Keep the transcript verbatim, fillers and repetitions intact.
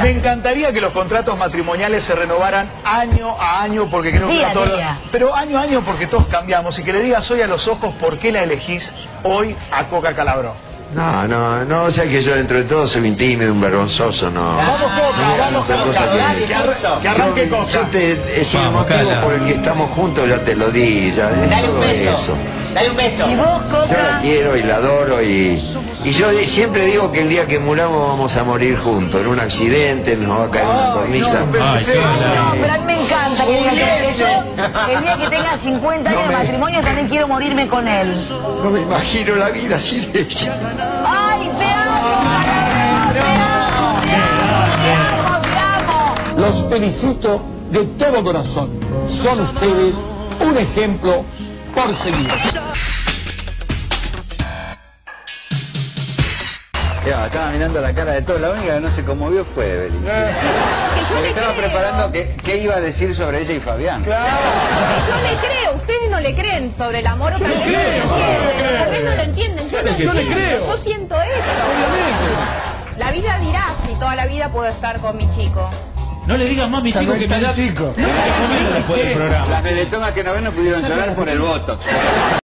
encanta. Me encantaría que los contratos matrimoniales se renovaran año a año, porque creo Día que a todos... día. Pero año a año porque todos cambiamos, y que le digas hoy a los ojos por qué la elegís hoy a Coca Calabró. No, no, no, o sea que yo dentro de todo soy un tímido, un vergonzoso, no. Vamos Coca, vamos Otra cosa Coca, que- que, arra- que arranque Yo, Coca. yo te, es el Vamos, motivo Cala. por el que estamos juntos, ya te lo di, ya es Dale un todo beso. eso. Dale un beso. ¿Y vos, Yo la Coca? quiero y la adoro y, y yo di- siempre digo que el día que muramos vamos a morir juntos, en un accidente, nos va a caer una cornisa. Ay, qué Ay, no, maravilla. pero a mí me encanta que digas que yo, el día que tenga cincuenta años de matrimonio, también quiero morirme con él. No me imagino la vida así de... ¡Ay, te amo! ¡Te amo! ¡Te amo! ¡Te amo! ¡Te amo! Los felicito de todo corazón. Son ustedes un ejemplo por seguir. Ya, estaba mirando la cara de todos, la única que no se conmovió fue Evelyn. Porque estaba preparando qué, qué iba a decir sobre ella y Fabián. Yo le creo, ustedes no le creen sobre el amor, o tal vez no lo entienden, tal vez no lo entienden, yo lo Yo le entiendo, creo. yo siento eso. La vida dirá si toda la vida puedo estar con mi chico. No le digas más, mi chico, que me da... chico. No me da de comer después del programa. Las meletonas que no ven no pudieron llorar por el voto.